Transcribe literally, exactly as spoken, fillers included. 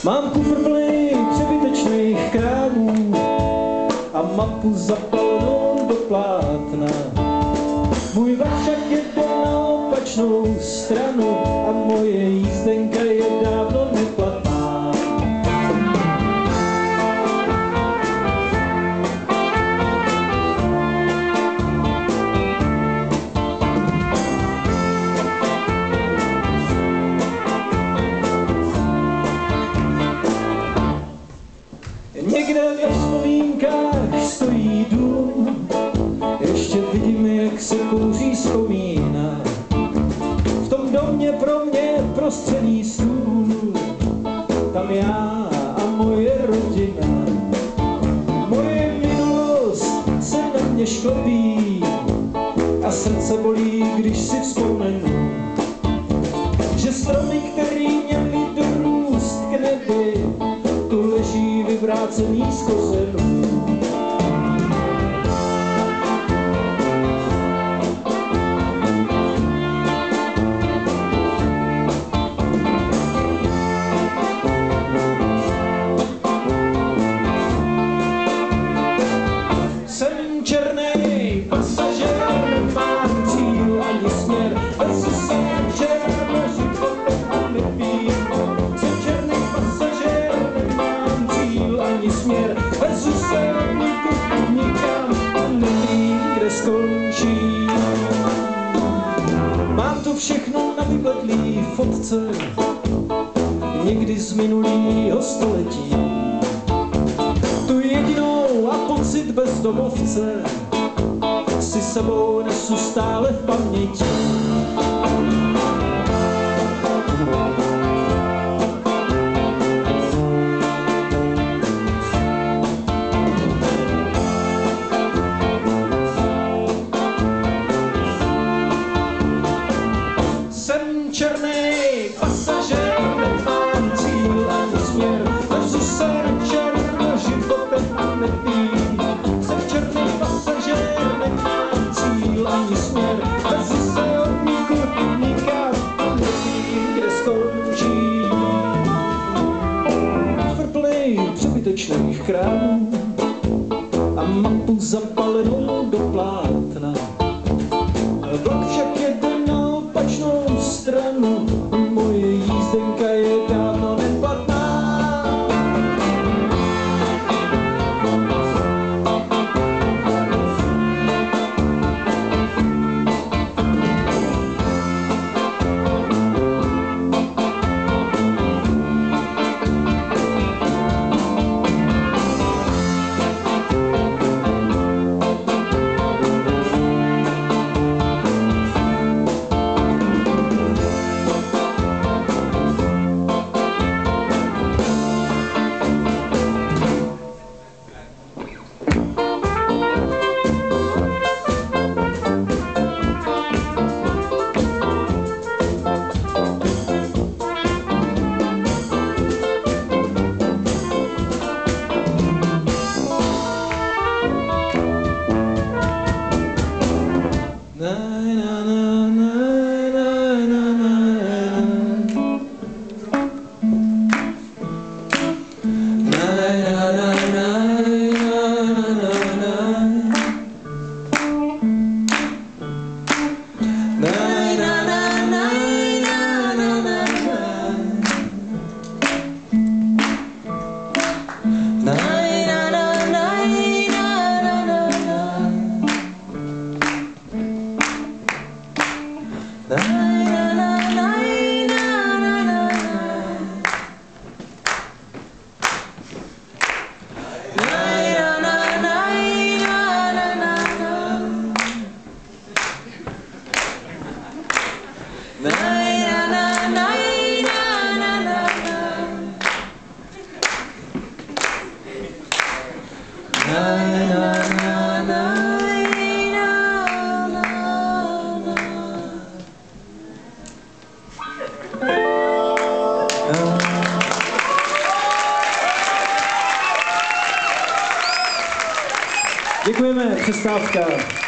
Mám kufr plný přebytečných krámů a mapu zapalenou do plátna. Můj vlak však jede na opačnou stranu a moje jízdenka je dávno neplatná. Někde ve vzpomínkách stojí dům, ještě vidím, jak se kouří z komína. V tom domě pro mě prostřední stůl, tam já a moje rodina. Moje minulost se na mě šklopí a srdce bolí, když si vzpomenu, že stromy, který měly dorůst k nebi, tu leží vyvrácený z kořenů. Jsem černej pasažér, mám cíl ani směr, bez se černo životem a nepím. Jsem černej pasažér, nemám cíl ani směr, vezu se nikud nikam a nevím, kde skončím. Mám to všechno na vybledlý fotce, někdy z minulýho století. Tu jedinou a pocit bezdomovce si sebou nesu stále v paměti. Jsem černej pasažér, nemám cíl ani směr, vezu se černo životem a nepím. Jsem černej pasažér, nemám cíl ani směr, vezu se od nikud nikam a nevím, kde skončím. Kufr plnej přebytečných krámů a mapu zapalenou do plátna. Vlak však jede na opačnou stranu, moje jízdenka je dávno neplatná. Děkujeme, přestávka.